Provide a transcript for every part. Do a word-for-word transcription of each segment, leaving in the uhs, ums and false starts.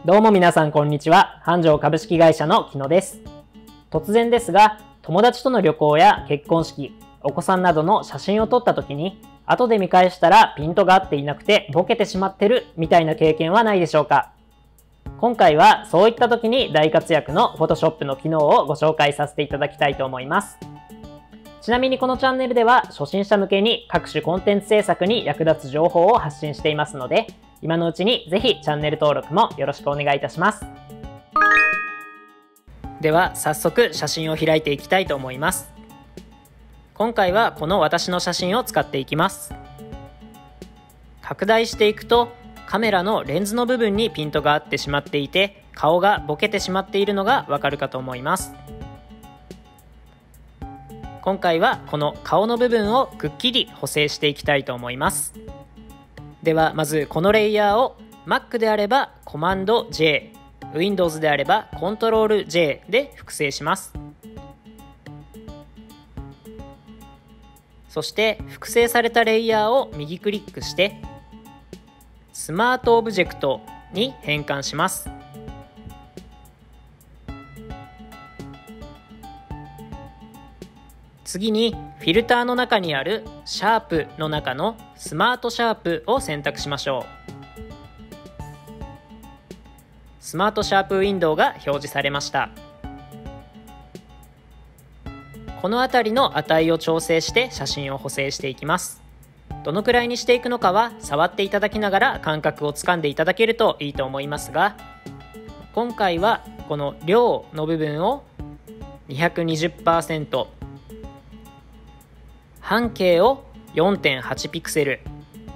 どうも皆さんこんにちは。繁盛株式会社の木野です。突然ですが、友達との旅行や結婚式、お子さんなどの写真を撮った時に、後で見返したらピントが合っていなくてボケてしまってるみたいな経験はないでしょうか。今回はそういった時に大活躍の Photoshop の機能をご紹介させていただきたいと思います。ちなみにこのチャンネルでは初心者向けに各種コンテンツ制作に役立つ情報を発信していますので、今のうちにぜひチャンネル登録もよろしくお願いいたします。では早速写真を開いていきたいと思います。今回はこの私の写真を使っていきます。拡大していくとカメラのレンズの部分にピントが合ってしまっていて、顔がボケてしまっているのがわかるかと思います。今回はこの顔の部分をくっきり補正していきたいと思います。ではまずこのレイヤーを Mac であれば コマンドジェー、Windows であれば コントロールジェー で複製します。そして複製されたレイヤーを右クリックしてスマートオブジェクトに変換します。次にフィルターの中にあるシャープの中のスマートシャープを選択しましょう。スマートシャープウィンドウが表示されました。この辺りの値を調整して写真を補正していきます。どのくらいにしていくのかは触っていただきながら感覚をつかんでいただけるといいと思いますが、今回はこの量の部分を にひゃくにじゅっパーセント、半径を よんてんはち ピクセル、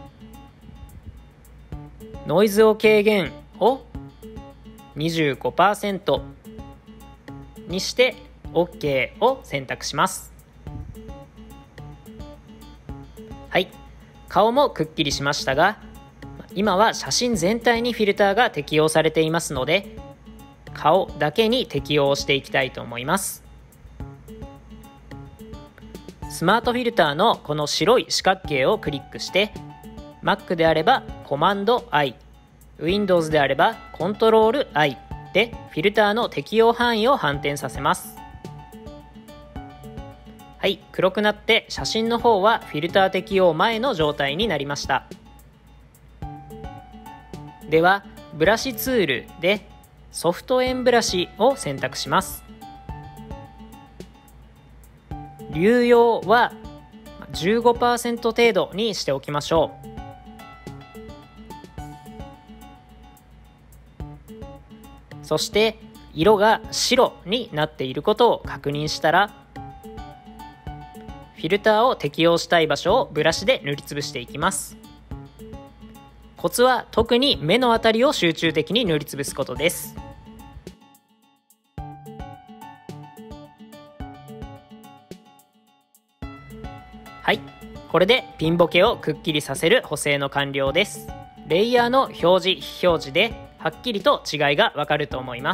ノイズを軽減を にじゅうごパーセント にして OK を選択します。はい、顔もくっきりしましたが、今は写真全体にフィルターが適用されていますので、顔だけに適用していきたいと思います。スマートフィルターのこの白い四角形をクリックして Mac であれば コマンドアイ、Windows であれば コントロールアイ でフィルターの適用範囲を反転させます。はい、黒くなって写真の方はフィルター適用前の状態になりました。ではブラシツールでソフト円ブラシを選択します。流用は じゅうごパーセント 程度にしておきましょう。そして色が白になっていることを確認したら、フィルターを適用したい場所をブラシで塗りつぶしていきます。コツは特に目のあたりを集中的に塗りつぶすことです。はい、これでピンボケをくっきりさせる補正の完了です。レイヤーの表示非表示ではっきりと違いがわかると思います。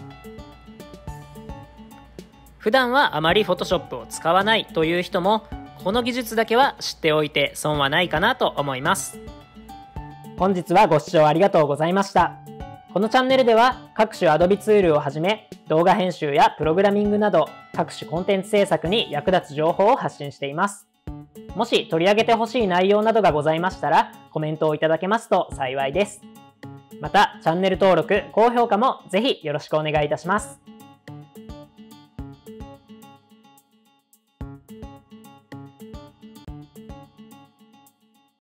普段はあまり Photoshop を使わないという人も、この技術だけは知っておいて損はないかなと思います。本日はご視聴ありがとうございました。このチャンネルでは各種 Adobe ツールをはじめ動画編集やプログラミングなど各種コンテンツ制作に役立つ情報を発信しています。もし取り上げてほしい内容などがございましたらコメントをいただけますと幸いです。またチャンネル登録、高評価もぜひよろしくお願いいたします。